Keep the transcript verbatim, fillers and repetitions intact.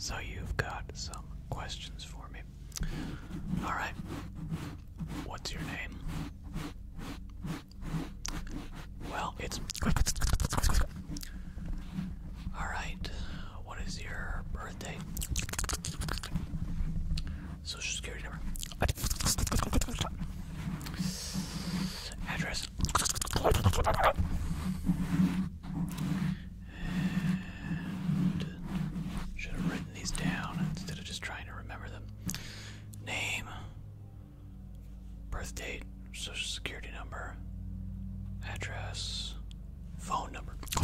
So you've got some questions for me. All right. What's your name? Well, it's... All right. What is your birthday? Social security number. Address. And should have written these down instead of just trying to remember them. Name, birth date, social security number, address, phone number.